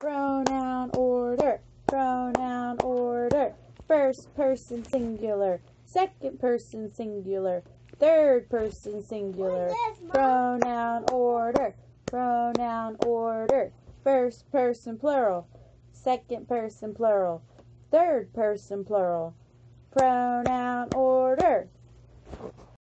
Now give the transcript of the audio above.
Pronoun order. Pronoun order. First person singular. Second person singular. Third person singular. Pronoun order. Pronoun order. First person plural. Second person plural. Third person plural. Pronoun order.